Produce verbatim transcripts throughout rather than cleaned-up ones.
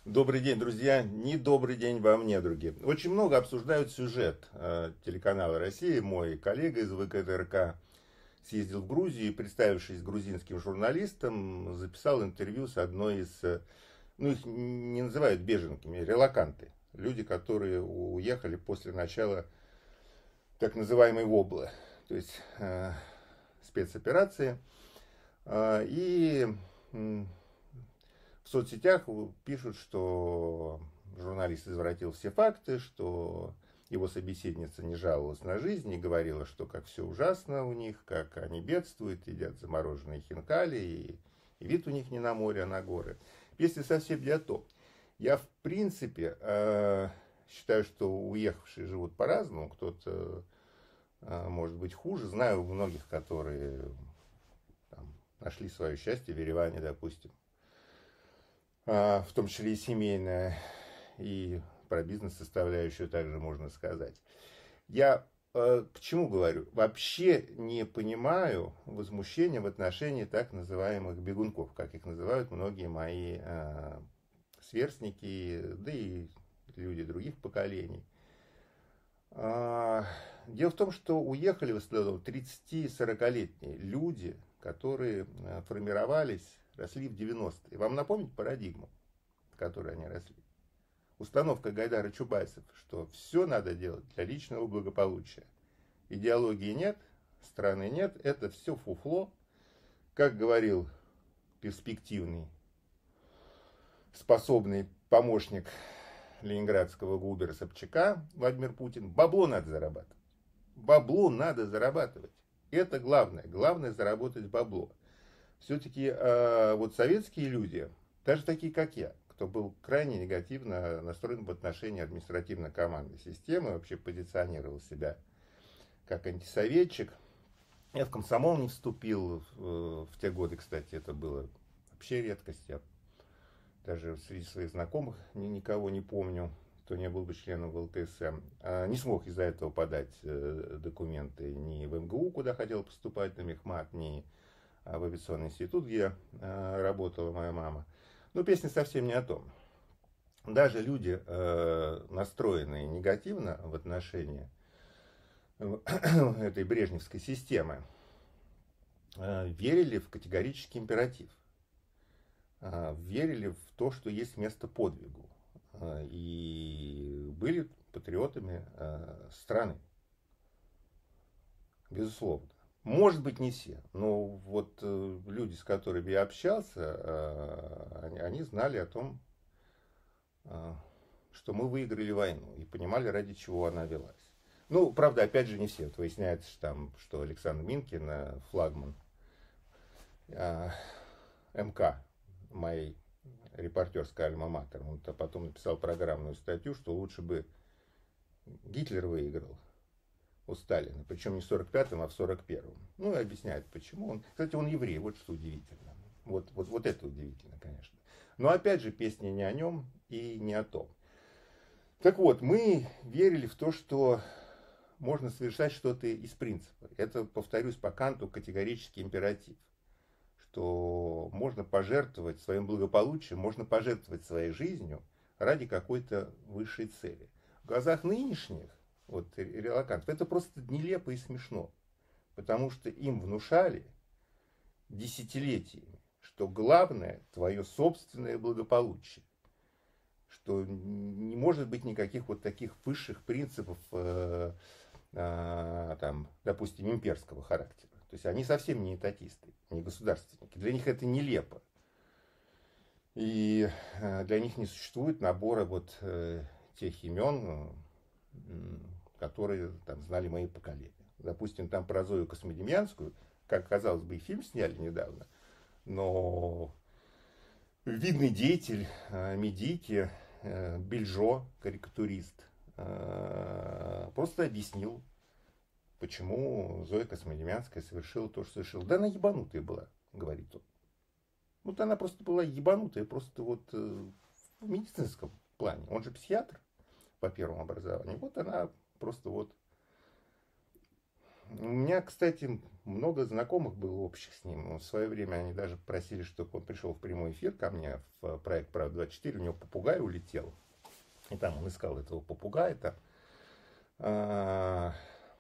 Добрый день, друзья. Не добрый день вам, недруги. Очень много обсуждают сюжет э, телеканала «Россия». Мой коллега из ВКТРК съездил в Грузию и, представившись грузинским журналистом, записал интервью с одной из, э, ну их не называют беженками, релоканты. Люди, которые уехали после начала так называемой воблы, то есть э, спецоперации. Э, и м, в соцсетях пишут, что журналист извратил все факты, что его собеседница не жаловалась на жизнь, не говорила, что как все ужасно у них, как они бедствуют, едят замороженные хинкали, и, и вид у них не на море, а на горы. Если совсем не о том. Я, в принципе, э, считаю, что уехавшие живут по-разному. Кто-то, э, может быть, хуже. Знаю многих, которые там, нашли свое счастье в Ереване, допустим. В том числе и семейная, и про бизнес-составляющую также можно сказать. Я э, к чему говорю? Вообще не понимаю возмущения в отношении так называемых бегунков, как их называют многие мои э, сверстники, да и люди других поколений. А, дело в том, что уехали в основном тридцати-сорокалетние люди, которые формировались, росли в девяностые. Вам напомнить парадигму, в которой они росли? Установка Гайдара Чубайсов, что все надо делать для личного благополучия. Идеологии нет, страны нет, это все фуфло. Как говорил перспективный, способный помощник ленинградского губера Собчака Владимир Путин, бабло надо зарабатывать. Бабло надо зарабатывать. Это главное. Главное заработать бабло. Все-таки э, вот советские люди, даже такие как я, кто был крайне негативно настроен в отношении административно-командной системы, вообще позиционировал себя как антисоветчик. Я в комсомол не вступил в, в те годы, кстати, это было вообще редкость. Я даже среди своих знакомых ни, никого не помню, кто не был бы членом ВЛКСМ. А не смог из-за этого подать э, документы ни в МГУ, куда хотел поступать, на мехмат, ни в авиационный институт, где э, работала моя мама. Но песня совсем не о том. Даже люди, э, настроенные негативно в отношении этой брежневской системы, э, верили в категорический императив. Э, верили в то, что есть место подвигу. Э, и были патриотами э, страны. Безусловно. Может быть, не все, но вот э, люди, с которыми я общался, э, они, они знали о том, э, что мы выиграли войну и понимали, ради чего она велась. Ну, правда, опять же, не все. Вот выясняется, что, там, что Александр Минкин, э, флагман э, МК, моей репортерской альма-матер, он потом написал программную статью, что лучше бы Гитлер выиграл у Сталина, причем не в сорок пятом, а в сорок первом. Ну, и объясняет, почему. Он, кстати, он еврей, вот что удивительно. Вот, вот, вот это удивительно, конечно. Но опять же, песня не о нем и не о том. Так вот, мы верили в то, что можно совершать что-то из принципа. Это, повторюсь, по Канту категорический императив. Что можно пожертвовать своим благополучием, можно пожертвовать своей жизнью ради какой-то высшей цели. В глазах нынешних вот, релокантов это просто нелепо и смешно. Потому что им внушали десятилетиями, что главное твое собственное благополучие. Что не может быть никаких вот таких высших принципов, э, э, там, допустим, имперского характера. То есть они совсем не этатисты, не государственники. Для них это нелепо. И э, для них не существует набора вот э, тех имен, э, которые там знали мои поколения. Допустим, там про Зою Космодемьянскую, как казалось бы, и фильм сняли недавно, но видный деятель, э, медийки, э, Бельжо, карикатурист, э, просто объяснил, почему Зоя Космодемьянская совершила то, что совершила. Да она ебанутая была, говорит он. Вот она просто была ебанутая, просто вот э, в медицинском плане. Он же психиатр по первому образованию. Вот она просто вот У меня, кстати, много знакомых было общих с ним. В свое время они даже просили, чтобы он пришел в прямой эфир ко мне в проект «Правда двадцать четыре». У него попугай улетел. И там он искал этого попугая. Там.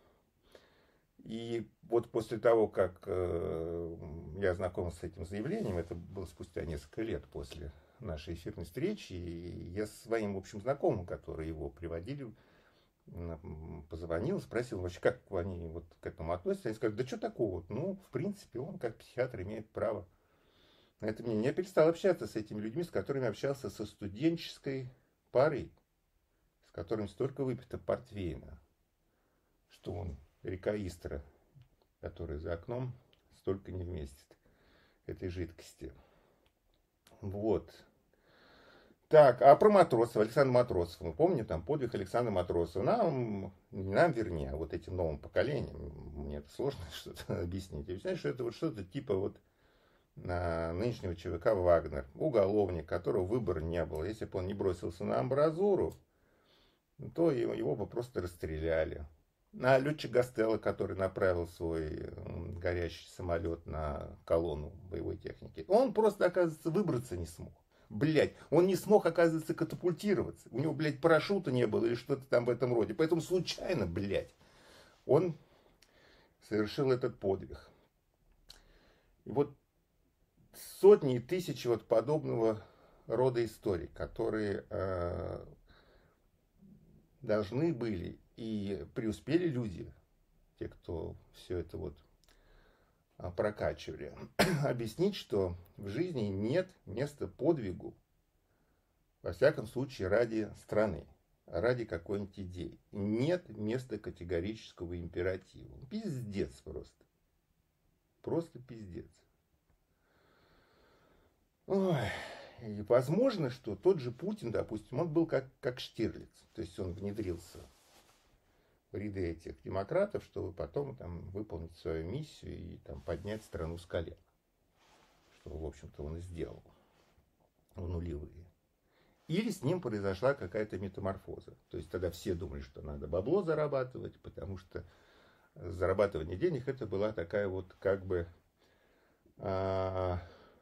И вот после того, как я ознакомился с этим заявлением, это было спустя несколько лет после нашей эфирной встречи, и я своим общим знакомым, которые его приводили, позвонил, спросил вообще, как они вот к этому относятся. Они сказали, да что такого? Ну, в принципе, он как психиатр имеет право на это мнение. Я перестал общаться с этими людьми, с которыми общался со студенческой парой, с которыми столько выпито портвейна, что он, река Истра, которая за окном, столько не вместит этой жидкости. Вот. Так, а про Матросова, Александра Матросова. Мы помним там подвиг Александра Матросова. Нам, не нам вернее, а вот этим новым поколением, мне это сложно что-то объяснить. Объясняю, что это вот что-то типа вот а, нынешнего ЧВК Вагнер, уголовник, которого выбора не было. Если бы он не бросился на амбразуру, то его, его бы просто расстреляли. А летчик Гастелло, который направил свой горящий самолет на колонну боевой техники, он просто, оказывается, выбраться не смог. Блять, он не смог, оказывается, катапультироваться. У него, блядь, парашюта не было или что-то там в этом роде. Поэтому случайно, блядь, он совершил этот подвиг. И вот сотни и тысячи вот подобного рода историй, которые э, должны были и преуспели люди, те, кто все это вот прокачивали, объяснить, что в жизни нет места подвигу, во всяком случае, ради страны, ради какой-нибудь идеи. Нет места категорического императива. Пиздец просто. Просто пиздец. Ой. И возможно, что тот же Путин, допустим, он был как, как Штирлиц. То есть он внедрился в ряды этих демократов, чтобы потом там выполнить свою миссию и там поднять страну с колен. Что, в общем-то, он и сделал в нулевые. Или с ним произошла какая-то метаморфоза. То есть тогда все думали, что надо бабло зарабатывать, потому что зарабатывание денег это была такая вот как бы а,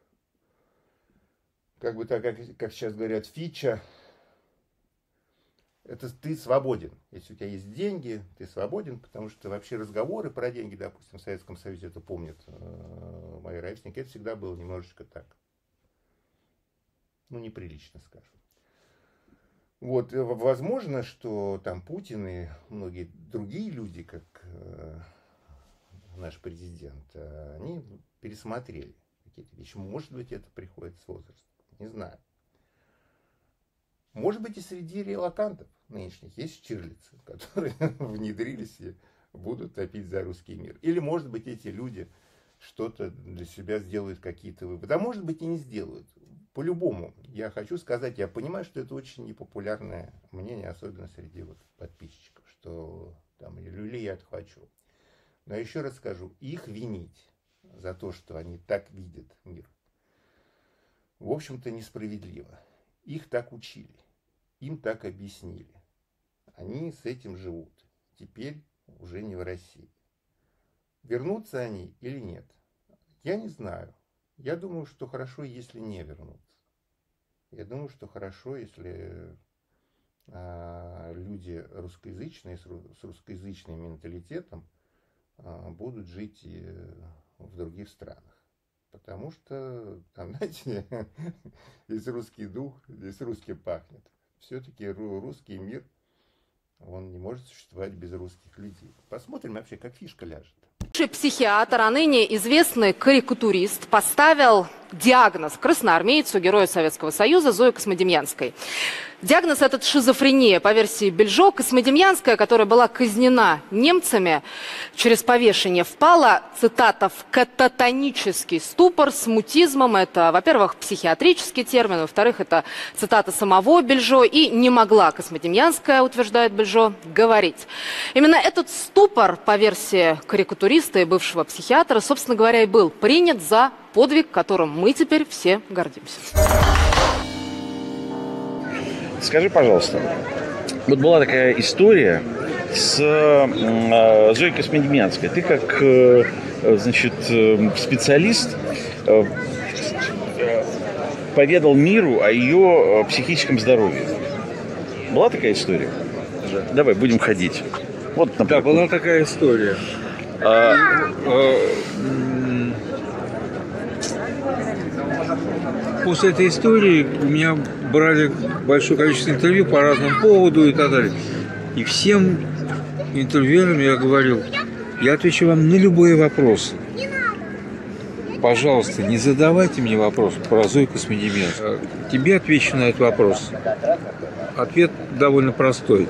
как бы так, как, как сейчас говорят, фича. Это ты свободен. Если у тебя есть деньги, ты свободен, потому что вообще разговоры про деньги, допустим, в Советском Союзе, это помнят э, мои ровесники, это всегда было немножечко так. Ну, неприлично, скажем. Вот, возможно, что там Путин и многие другие люди, как э, наш президент, э, они пересмотрели какие-то вещи. Может быть, это приходит с возрастом. Не знаю. Может быть, и среди релокантов нынешних есть Штирлицы, которые внедрились и будут топить за русский мир. Или, может быть, эти люди что-то для себя сделают, какие-то выводы. А может быть, и не сделают. По-любому, я хочу сказать, я понимаю, что это очень непопулярное мнение, особенно среди вот подписчиков, что там люлей я отхвачу. Но еще раз скажу, их винить за то, что они так видят мир, в общем-то, несправедливо. Их так учили, им так объяснили. Они с этим живут. Теперь уже не в России. Вернутся они или нет? Я не знаю. Я думаю, что хорошо, если не вернутся. Я думаю, что хорошо, если а, люди русскоязычные, с, с русскоязычным менталитетом а, будут жить и в других странах. Потому что, там, знаете, здесь русский дух, здесь русский пахнет. Все-таки русский мир, он не может существовать без русских людей. Посмотрим вообще, как фишка ляжет. Бывший психиатр, а ныне известный карикатурист, поставил диагноз красноармейцу, герою Советского Союза Зое Космодемьянской. Диагноз этот шизофрения, по версии Бельжо. Космодемьянская, которая была казнена немцами через повешение, впала, цитата, в кататонический ступор с мутизмом. Это, во-первых, психиатрический термин, во-вторых, это цитата самого Бельжо. И не могла Космодемьянская, утверждает Бельжо, говорить. Именно этот ступор, по версии карикатуриста и бывшего психиатра, собственно говоря, и был принят за подвиг, которым мы теперь все гордимся. Скажи, пожалуйста, вот была такая история с э, Зоей Космодемьянской. Ты как э, значит, э, специалист э, поведал миру о ее психическом здоровье. Была такая история? Да. Давай, будем ходить. Вот, например. Да, была такая история. А... После этой истории у меня брали большое количество интервью по разному поводу и так далее. И всем интервьюерам я говорил, я отвечу вам на любые вопросы. Пожалуйста, не задавайте мне вопрос про Зою Космодемьянскую. Тебе отвечу на этот вопрос. Ответ довольно простой.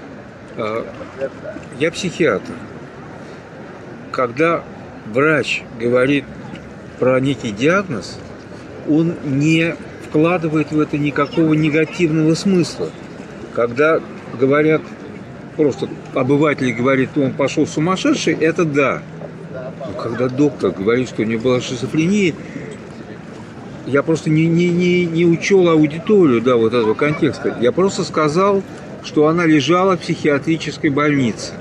Я психиатр. Когда врач говорит про некий диагноз, он не вкладывает в это никакого негативного смысла. Когда говорят, просто обыватель говорит, он пошел сумасшедший, это да. Но когда доктор говорит, что у него была шизофрения, я просто не, не, не, не учел аудиторию, да, вот этого контекста. Я просто сказал, что она лежала в психиатрической больнице.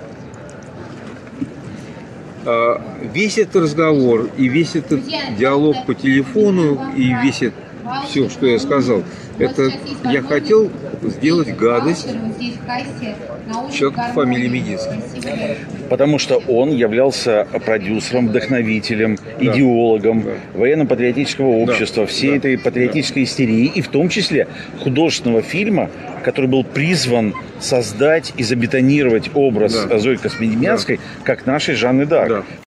Весь этот разговор и весь этот диалог по телефону и весь это, все, что я сказал, это я хотел сделать гадость человеку по фамилии Мединский. Потому что он являлся продюсером, вдохновителем, да. идеологом да. военно-патриотического общества, да. всей да. этой патриотической истерии, и в том числе художественного фильма, который был призван создать и забетонировать образ да. Зои Космодемьянской, да. как нашей Жанны д'Арк. Да.